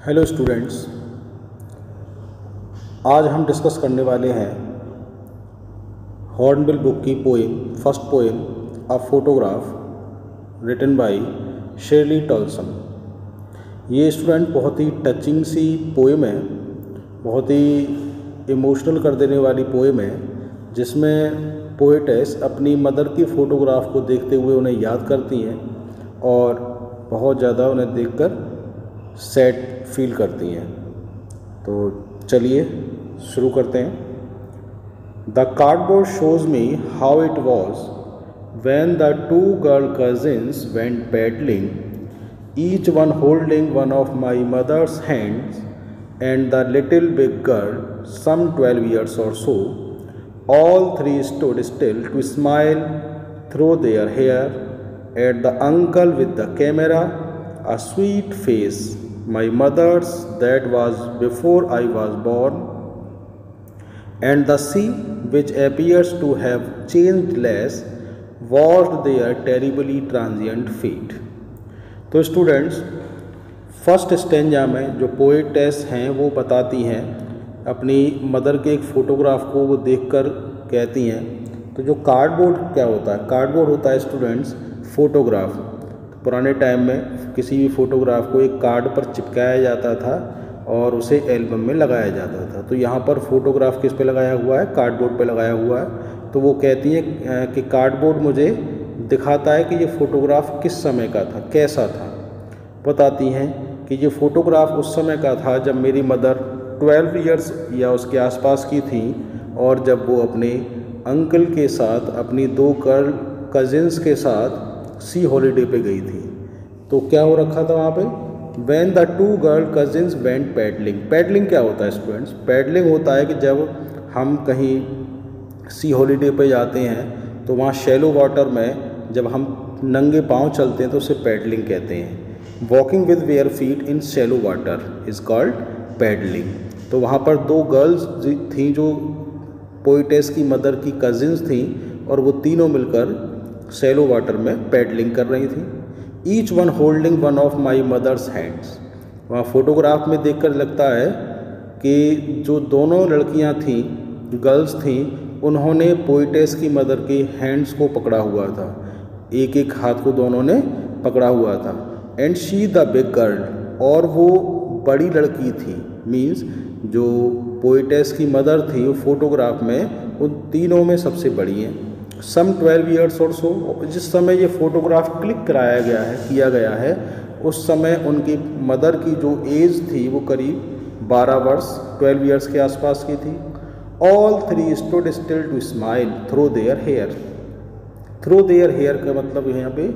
Hello students, आज हम discuss करने वाले हैं हॉर्नबिल बुक की first poem a photograph written by Shirley Toulson. ये स्टूडेंट बहुत ही टचिंग सी पोएम है, बहुत ही इमोशनल कर देने वाली पोएम है, जिसमें पोएटेस अपनी मदर की फ़ोटोग्राफ को देखते हुए उन्हें याद करती हैं और बहुत ज़्यादा उन्हें देखकर सैड फील करती हैं। तो चलिए शुरू करते हैं। The cardboard shows me how it was when the two girl cousins went paddling, each one holding one of my mother's hands, and the little big girl, some 12 years or so, all three stood still to smile through their hair at the uncle with the camera, a sweet face, my mother's that was before I was born, and the sea, which appears to have changed less, watched their terribly transient fate। तो students, first stanza में जो poetess हैं वो बताती हैं अपनी mother के एक फ़ोटोग्राफ को वो देखकर कहती हैं। तो जो कार्डबोर्ड क्या होता है? कार्डबोर्ड होता है स्टूडेंट्स फ़ोटोग्राफ। पुराने टाइम में किसी भी फ़ोटोग्राफ को एक कार्ड पर चिपकाया जाता था और उसे एल्बम में लगाया जाता था। तो यहाँ पर फ़ोटोग्राफ किस पे लगाया हुआ है? कार्डबोर्ड पे लगाया हुआ है। तो वो कहती हैं कि कार्डबोर्ड मुझे दिखाता है कि ये फ़ोटोग्राफ किस समय का था, कैसा था। बताती हैं कि ये फ़ोटोग्राफ उस समय का था जब मेरी मदर 12 इयर्स या उसके आसपास की थी और जब वो अपने अंकल के साथ अपनी दो कज़िन्स के साथ सी हॉलीडे पे गई थी। तो क्या हो रखा था वहाँ पे? When the two girl cousins went paddling। Paddling क्या होता है स्टूडेंट्स? पैडलिंग होता है कि जब हम कहीं सी हॉलीडे पे जाते हैं तो वहाँ शैलो वाटर में जब हम नंगे पाँव चलते हैं तो उसे पैडलिंग कहते हैं। Walking with bare feet in shallow water is called paddling. तो वहाँ पर दो गर्ल्स थीं जो पोएटेस की मदर की कज़िन्स थीं और वो तीनों मिलकर शैलो वाटर में पैडलिंग कर रही थी। Each one holding one of my mother's hands. वहाँ फ़ोटोग्राफ में देखकर लगता है कि जो दोनों लड़कियाँ थीं, गर्ल्स थीं, उन्होंने पोएटेस की मदर के हैंड्स को पकड़ा हुआ था। एक एक हाथ को दोनों ने पकड़ा हुआ था। And she the big girl, और वो बड़ी लड़की थी। मीन्स जो पोएटेस की मदर थी वो फोटोग्राफ में उन तीनों में सबसे बड़ी हैं। सम 12 इयर्स और सो, जिस समय ये फ़ोटोग्राफ क्लिक किया गया है उस समय उनकी मदर की जो एज थी वो करीब 12 वर्ष 12 इयर्स के आसपास की थी। All three stood still to smile through their hair. Through their hair का मतलब यहाँ पे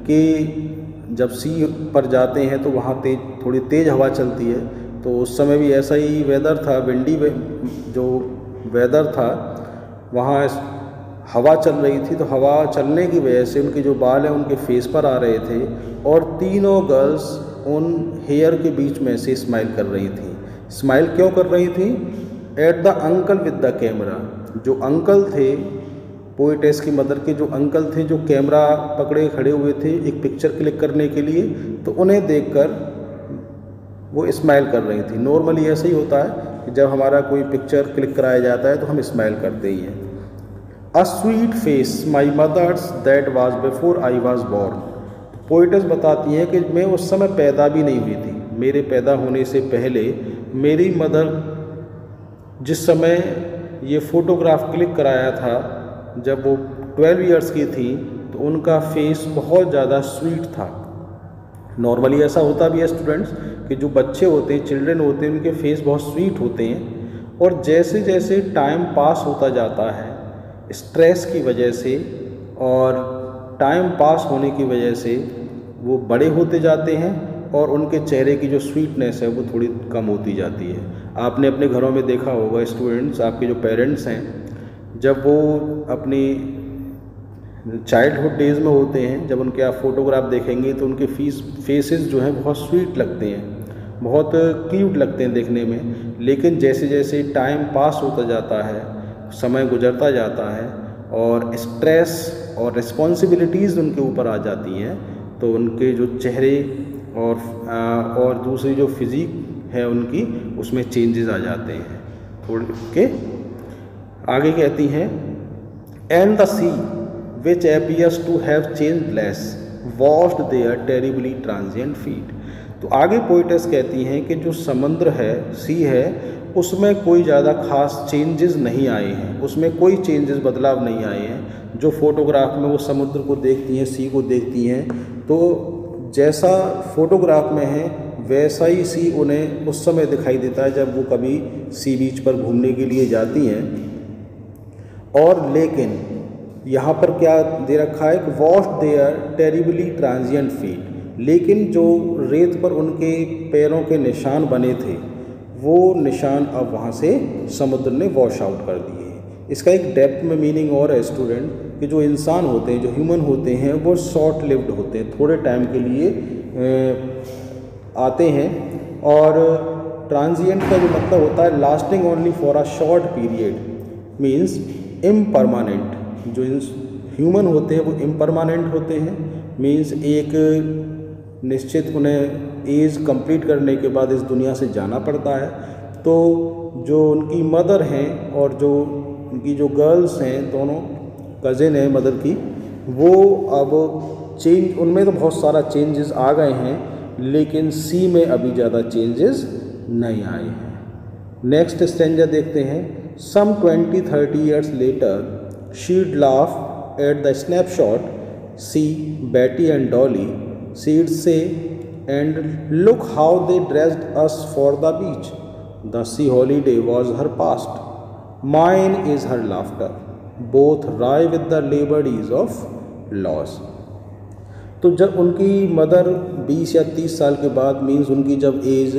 कि जब सी पर जाते हैं तो वहाँ थोड़ी तेज़ हवा चलती है। तो उस समय भी ऐसा ही वेदर था, विंडी जो वेदर था, वहाँ हवा चल रही थी। तो हवा चलने की वजह से उनके जो बाल हैं उनके फेस पर आ रहे थे और तीनों गर्ल्स उन हेयर के बीच में से स्माइल कर रही थी। स्माइल क्यों कर रही थी? At the uncle with the camera. जो अंकल थे पोएटेस की मदर के, जो अंकल थे जो कैमरा पकड़े खड़े हुए थे एक पिक्चर क्लिक करने के लिए, तो उन्हें देखकर वो स्माइल कर रही थी। नॉर्मली ऐसा ही होता है कि जब हमारा कोई पिक्चर क्लिक कराया जाता है तो हम स्माइल करते ही हैं। A sweet face my mother's that was before I was born. Poetess बताती हैं कि मैं उस समय पैदा भी नहीं हुई थी। मेरे पैदा होने से पहले मेरी मदर जिस समय ये फ़ोटोग्राफ क्लिक कराया था जब वो 12 इयर्स की थी तो उनका फेस बहुत ज़्यादा स्वीट था। नॉर्मली ऐसा होता भी है स्टूडेंट्स कि जो बच्चे होते हैं, चिल्ड्रन होते हैं, उनके फेस बहुत स्वीट होते हैं। और जैसे जैसे टाइम पास होता जाता है स्ट्रेस की वजह से और टाइम पास होने की वजह से वो बड़े होते जाते हैं और उनके चेहरे की जो स्वीटनेस है वो थोड़ी कम होती जाती है। आपने अपने घरों में देखा होगा स्टूडेंट्स, आपके जो पेरेंट्स हैं जब वो अपनी चाइल्डहुड डेज़ में होते हैं, जब उनके आप फ़ोटोग्राफ देखेंगे तो उनके फेसेस जो हैं बहुत स्वीट लगते हैं, बहुत क्यूट लगते हैं देखने में। लेकिन जैसे जैसे टाइम पास होता जाता है, समय गुजरता जाता है और स्ट्रेस और रिस्पॉन्सिबिलिटीज़ उनके ऊपर आ जाती हैं तो उनके जो चेहरे और दूसरी जो फिज़िक है उनकी उसमें चेंजेस आ जाते हैं थोड़े के। आगे कहती हैं and the sea which appears to have change less washed their terribly transient feet. तो आगे पोइटेस कहती हैं कि जो समुद्र है, सी है, उसमें कोई ज़्यादा खास चेंजेस नहीं आए हैं, उसमें कोई चेंजेस बदलाव नहीं आए हैं। जो फोटोग्राफ में वो समुद्र को देखती हैं, सी को देखती हैं, तो जैसा फोटोग्राफ में है वैसा ही सी उन्हें उस समय दिखाई देता है जब वो कभी सी बीच पर घूमने के लिए जाती हैं। और लेकिन यहाँ पर क्या दे रखा है कि wash their terribly transient feet, लेकिन जो रेत पर उनके पैरों के निशान बने थे वो निशान अब वहाँ से समुद्र ने वॉश आउट कर दिए। इसका एक डेप्थ में मीनिंग और है स्टूडेंट कि जो इंसान होते हैं, जो ह्यूमन होते हैं, वो शॉर्ट लिव्ड होते हैं, थोड़े टाइम के लिए आते हैं। और ट्रांजिएंट का जो मतलब होता है lasting only for a short period, means impermanent. जो ह्यूमन होते हैं वो इम्परमानेंट होते हैं, मीन्स एक निश्चित उन्हें एज कंप्लीट करने के बाद इस दुनिया से जाना पड़ता है। तो जो उनकी मदर हैं और जो उनकी जो गर्ल्स हैं, दोनों कज़िन हैं मदर की, वो अब चेंज, उनमें तो बहुत सारा चेंजेस आ गए हैं, लेकिन सी में अभी ज़्यादा चेंजेस नहीं आए हैं। नेक्स्ट स्टैंजा देखते हैं। Some 20-30 years later she'd laugh at the snapshot, see Betty and Dolly, she'd say, and look how they dressed us for the beach. The sea holiday was her past, mine is her laughter, both wry with the liberties of loss. तो जब उनकी mother 20 या 30 साल के बाद, means उनकी जब as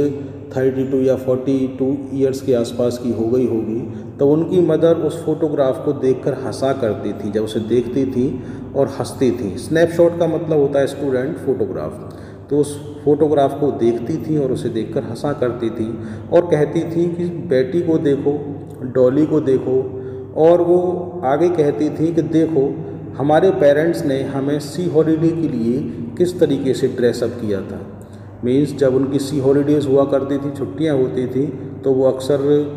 32 या 42 ईयर्स के आसपास की हो गई होगी, तो उनकी मदर उस फोटोग्राफ को देखकर हंसा करती थी, जब उसे देखती थी और हंसती थी। स्नैपशॉट का मतलब होता है स्टूडेंट फोटोग्राफ। तो उस फोटोग्राफ को देखती थी और उसे देखकर हंसा करती थी और कहती थी कि बेटी को देखो, डॉली को देखो। और वो आगे कहती थी कि देखो हमारे पेरेंट्स ने हमें सी हॉलीडे के लिए किस तरीके से ड्रेसअप किया था। मीन्स जब उनकी सी हॉलीडेज़ हुआ करती थी, छुट्टियां होती थी, तो वो अक्सर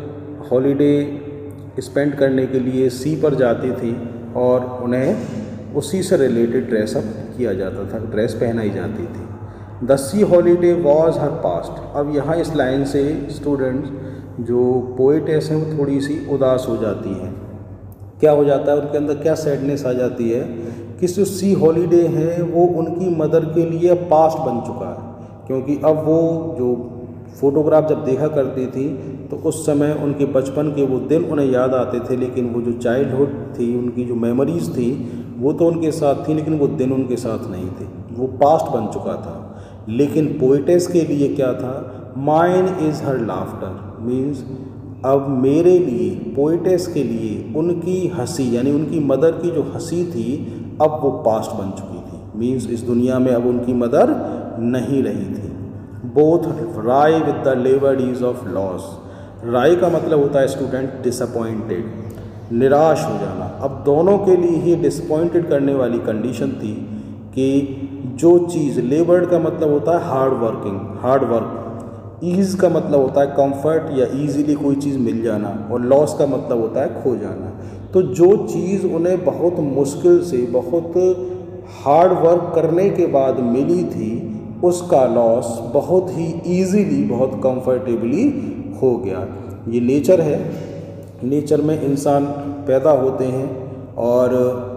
हॉलीडे स्पेंड करने के लिए सी पर जाती थी और उन्हें उसी से रिलेटेड ड्रेसअप किया जाता था, ड्रेस पहनाई जाती थी। The sea holiday was her past. अब यहाँ इस लाइन से स्टूडेंट्स जो पोएटेस हैं वो थोड़ी सी उदास हो जाती हैं। क्या हो जाता है, उनके अंदर क्या सैडनेस आ जाती है कि जो सी हॉलीडे है वो उनकी मदर के लिए पास्ट बन चुका है। क्योंकि अब वो जो फ़ोटोग्राफ जब देखा करती थी तो उस समय उनके बचपन के वो दिन उन्हें याद आते थे, लेकिन वो जो चाइल्डहुड थी, उनकी जो मेमोरीज़ थी वो तो उनके साथ थी, लेकिन वो दिन उनके साथ नहीं थे, वो पास्ट बन चुका था। लेकिन पोएटेस के लिए क्या था, mine is her laughter, means अब मेरे लिए, पोएटेस के लिए उनकी हंसी, यानी उनकी मदर की जो हंसी थी अब वो पास्ट बन चुकी थी। मीन्स इस दुनिया में अब उनकी मदर नहीं रही थी। Both wry with the laboured ease of loss. Wry का मतलब होता है स्टूडेंट डिसअपॉइंटेड, निराश हो जाना। अब दोनों के लिए ही डिसअपॉइंटेड करने वाली कंडीशन थी कि जो चीज़, लेबर्ड का मतलब होता है hard working, hard work. Ease का मतलब होता है कंफर्ट या इजीली कोई चीज़ मिल जाना, और लॉस का मतलब होता है खो जाना। तो जो चीज़ उन्हें बहुत मुश्किल से, बहुत हार्ड वर्क करने के बाद मिली थी, उसका लॉस बहुत ही इजीली, बहुत कंफर्टेबली हो गया। ये नेचर है। नेचर में इंसान पैदा होते हैं और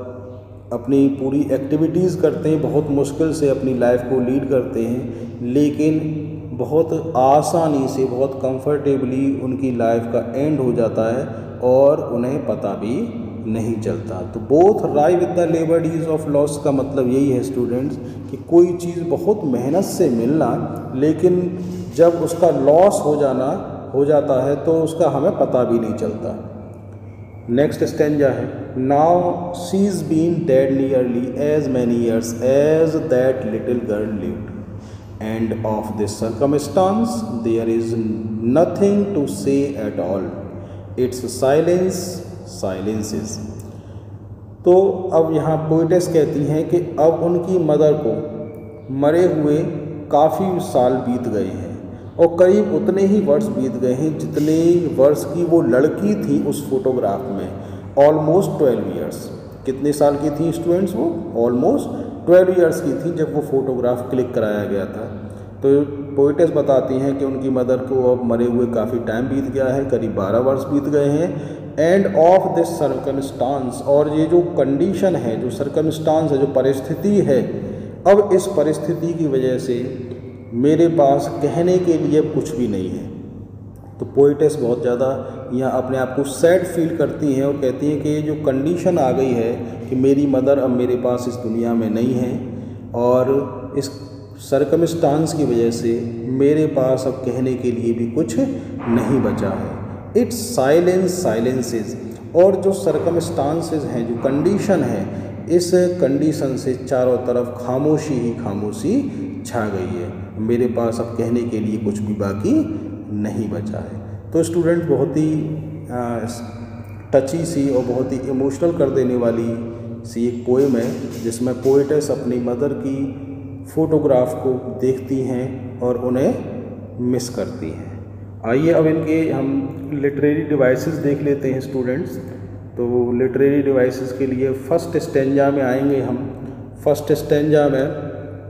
अपनी पूरी एक्टिविटीज़ करते हैं, बहुत मुश्किल से अपनी लाइफ को लीड करते हैं, लेकिन बहुत आसानी से, बहुत कंफर्टेबली उनकी लाइफ का एंड हो जाता है और उन्हें पता भी नहीं चलता। तो both wry with the laboured ease of loss का मतलब यही है स्टूडेंट्स कि कोई चीज़ बहुत मेहनत से मिलना, लेकिन जब उसका लॉस हो जाता है तो उसका हमें पता भी नहीं चलता। नेक्स्ट स्टैंजा है, now she is been dead nearly as many years as that little girl lived, and of this circumstance there is nothing to say at all, it's silence silences. तो अब यहाँ पोएटेस कहती हैं कि अब उनकी mother को मरे हुए काफ़ी साल बीत गए हैं और करीब उतने ही वर्ष बीत गए हैं जितने वर्ष की वो लड़की थी उस फोटोग्राफ में, ऑलमोस्ट 12 ईयर्स। कितने साल की थी स्टूडेंट्स वो? ऑलमोस्ट 12 ईयर्स की थी जब वो फोटोग्राफ क्लिक कराया गया था। तो पोइटेस बताती हैं कि उनकी मदर को अब मरे हुए काफ़ी टाइम बीत गया है, करीब 12 वर्ष बीत गए हैं। एंड ऑफ दिस सर्कमस्टांस, और ये जो कंडीशन है, जो सर्कमस्टांस है, जो परिस्थिति है, अब इस परिस्थिति की वजह से मेरे पास कहने के लिए कुछ भी नहीं है। तो पोइटेस बहुत ज़्यादा यहाँ अपने आप को सैड फील करती हैं और कहती हैं कि ये जो कंडीशन आ गई है कि मेरी मदर अब मेरे पास इस दुनिया में नहीं है और इस सर्कमस्टांस की वजह से मेरे पास अब कहने के लिए भी कुछ नहीं बचा है। इट्स साइलेंसेस, और जो सर्कमस्टांसेस हैं, जो कंडीशन है, इस कंडीशन से चारों तरफ खामोशी ही खामोशी छा गई है। मेरे पास अब कहने के लिए कुछ भी बाकी नहीं बचा है। तो स्टूडेंट बहुत ही टची सी और बहुत ही इमोशनल कर देने वाली सी एक पोएम है जिसमें पोएटेस अपनी मदर की फ़ोटोग्राफ को देखती हैं और उन्हें मिस करती हैं। आइए अब इनके हम लिटरेरी डिवाइसेस देख लेते हैं स्टूडेंट्स। तो लिटरेरी डिवाइसेस के लिए फर्स्ट स्टेंजा में आएंगे हम। फर्स्ट स्टेंजा में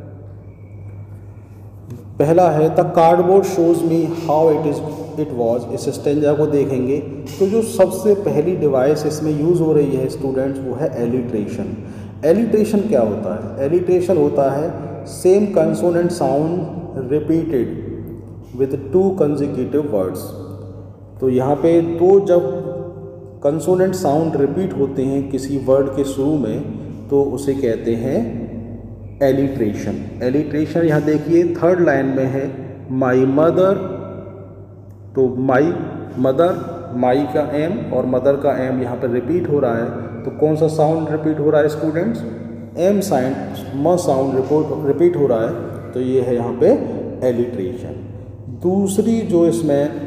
पहला है the cardboard shows me how it was. इस स्टेंजा को देखेंगे तो जो सबसे पहली डिवाइस इसमें यूज़ हो रही है स्टूडेंट्स वो है एलिट्रेशन। एलिट्रेशन क्या होता है? एलिट्रेशन होता है same consonant sound repeated with 2 consecutive words. तो यहाँ पे दो जब कंसोनेंट साउंड रिपीट होते हैं किसी वर्ड के शुरू में तो उसे कहते हैं एलिट्रेशन। एलिट्रेशन यहाँ देखिए थर्ड लाइन में है माई मदर। तो माई मदर, माई का एम और मदर का एम यहाँ पर रिपीट हो रहा है। तो कौन सा साउंड रिपीट हो रहा है स्टूडेंट्स? एम साउंड, म साउंड रिपीट हो रहा है। तो ये है यहाँ पे एलिट्रेशन। दूसरी जो इसमें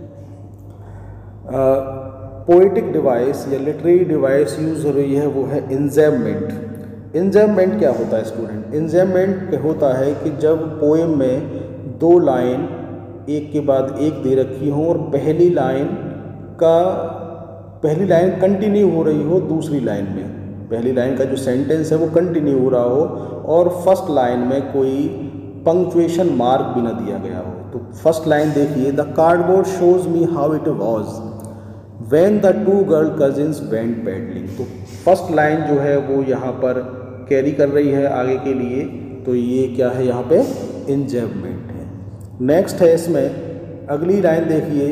पोएटिक डिवाइस या लिटरेरी डिवाइस यूज़ हो रही है वो है इंजैममेंट। इंजैममेंट क्या होता है स्टूडेंट? इंजैममेंट होता है कि जब पोएम में 2 लाइन एक के बाद एक दे रखी हो और पहली लाइन कंटिन्यू हो रही हो दूसरी लाइन में, पहली लाइन का जो सेंटेंस है वो कंटिन्यू हो रहा हो और फर्स्ट लाइन में कोई पंक्चुएशन मार्क भी ना दिया गया हो। तो फर्स्ट लाइन देखिए the cardboard shows me how it was when the 2 girl cousins went paddling. तो फर्स्ट लाइन जो है वो यहाँ पर कैरी कर रही है आगे के लिए। तो ये क्या है यहाँ पे? इंजैममेंट है। नेक्स्ट है इसमें अगली लाइन देखिए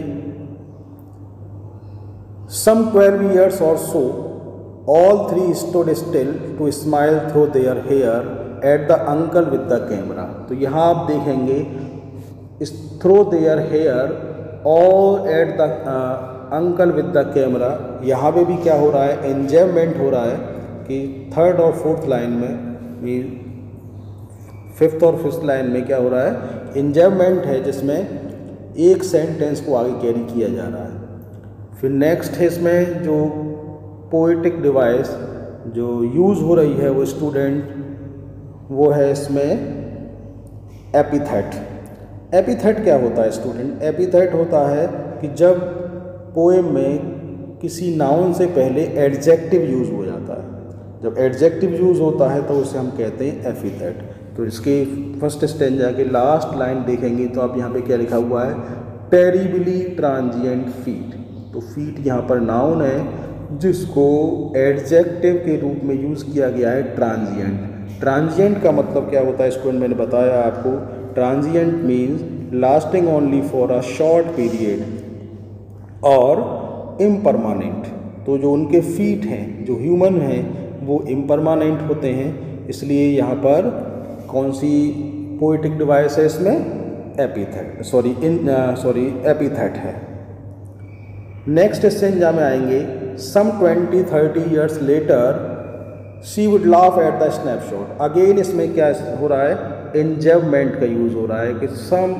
सम 12 years or so all 3 stood still to smile through their hair at the uncle with the camera। तो यहाँ आप देखेंगे through their hair और at the uncle with the camera, यहाँ पे भी क्या हो रहा है? इंजैममेंट हो रहा है कि थर्ड और फोर्थ लाइन में, फिफ्थ और फिफ्थ लाइन में क्या हो रहा है? इंजैममेंट है जिसमें एक सेंटेंस को आगे कैरी किया जा रहा है। फिर नेक्स्ट है इसमें जो पोएटिक डिवाइस जो यूज़ हो रही है वो स्टूडेंट वो है इसमें एपिथेट। एपिथेट क्या होता है स्टूडेंट? एपिथेट होता है कि जब पोएम में किसी नाउन से पहले एडजेक्टिव यूज़ हो जाता है। जब एडजेक्टिव यूज़ होता है तो उसे हम कहते हैं एपिथेट। तो इसके फर्स्ट स्टेंजा के लास्ट लाइन देखेंगे तो आप यहाँ पे क्या लिखा हुआ है? Terribly transient feet. तो फीट यहाँ पर नाउन है जिसको एडजेक्टिव के रूप में यूज़ किया गया है ट्रांजिएंट। ट्रांजिएंट का मतलब क्या होता है स्टूडेंट? मैंने बताया आपको, transient means lasting only for a short period और इम्परमानेंट। तो जो उनके फीट हैं, जो ह्यूमन हैं, वो इम्परमानेंट होते हैं। इसलिए यहाँ पर कौन सी पोएटिक डिवाइस है इसमें? एपिथेट, एपिथेट है। नेक्स्ट स्टेंजा में आएंगे some 20-30 years later she would laugh at the snapshot. Again इसमें क्या हो रहा है? इंजैममेंट का यूज़ हो रहा है कि some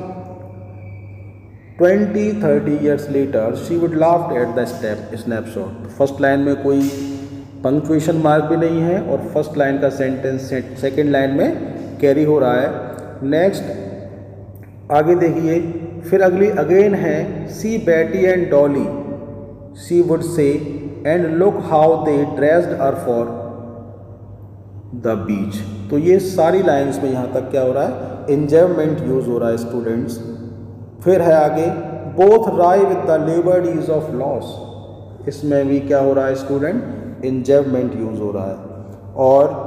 20-30 years later she would laugh at the snapshot. First line में कोई पंक्चुएशन मार्क भी नहीं है और फर्स्ट लाइन का सेंटेंस सेकेंड लाइन में कैरी हो रहा है। नेक्स्ट आगे देखिए फिर अगली अगेन है see Betty and Dolly she would say and look how they dressed are for the beach. तो ये सारी लाइंस में यहाँ तक क्या हो रहा है, एंजॉयमेंट यूज़ हो रहा है स्टूडेंट्स। फिर है आगे both wry with the laboured ease of loss, इसमें भी क्या हो रहा है स्टूडेंट, एंजॉयमेंट यूज़ हो रहा है। और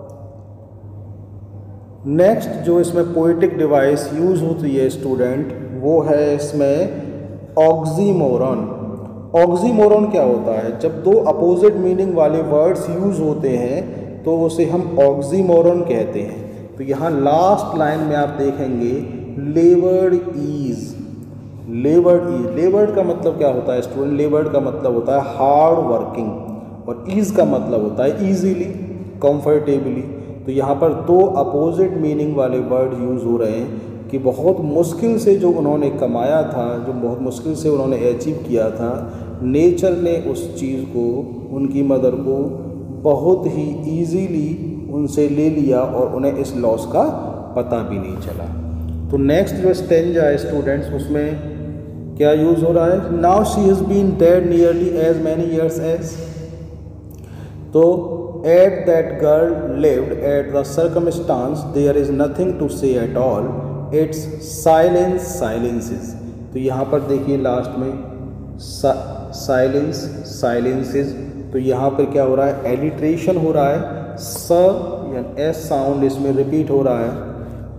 नेक्स्ट जो इसमें पोएटिक डिवाइस यूज़ होती है स्टूडेंट, वो है इसमें ऑक्सीमोरन। ऑक्सीमोरन क्या होता है, जब दो अपोजिट मीनिंग वाले वर्ड्स यूज़ होते हैं तो उसे हम ऑक्सीमोरन कहते हैं। तो यहाँ लास्ट लाइन में आप देखेंगे लेबर्ड ईज, लेबर्ड ईज, लेबर्ड का मतलब क्या होता है स्टूडेंट, लेबर्ड का मतलब होता है हार्ड वर्किंग, और ईज का मतलब होता है ईजीली, कंफर्टेबली। तो यहाँ पर दो अपोजिट मीनिंग वाले वर्ड यूज़ हो रहे हैं कि बहुत मुश्किल से जो उन्होंने कमाया था, जो बहुत मुश्किल से उन्होंने अचीव किया था, नेचर ने उस चीज़ को, उनकी मदर को बहुत ही ईजीली उनसे ले लिया और उन्हें इस लॉस का पता भी नहीं चला। तो नेक्स्ट जो स्टेंजा है स्टूडेंट्स, उसमें क्या यूज़ हो रहा है, now she has been dead nearly as many years as. तो at that girl lived at the circumstance there is nothing to say at all, it's silence silences. तो यहाँ पर देखिए लास्ट में साइलेंस साइलेंसेस, तो यहाँ पर क्या हो रहा है, एलिट्रेशन हो रहा है, स या एस साउंड इसमें रिपीट हो रहा है,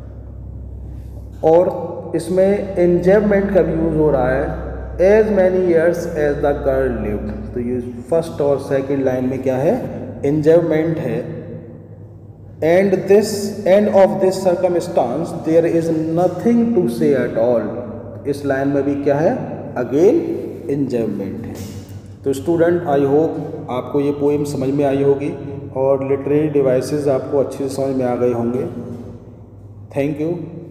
और इसमें एंजॉयमेंट का भी यूज़ हो रहा है, as many years as the girl lived. तो ये फर्स्ट और सेकंड लाइन में क्या है, एंजॉयमेंट है। And this and of this circumstance there is nothing to say at all, इस लाइन में भी क्या है, अगेन एंजॉयमेंट है। तो स्टूडेंट आई होप आपको ये पोएम समझ में आई होगी और लिटरेरी डिवाइसेस आपको अच्छे से समझ में आ गए होंगे। Thank you.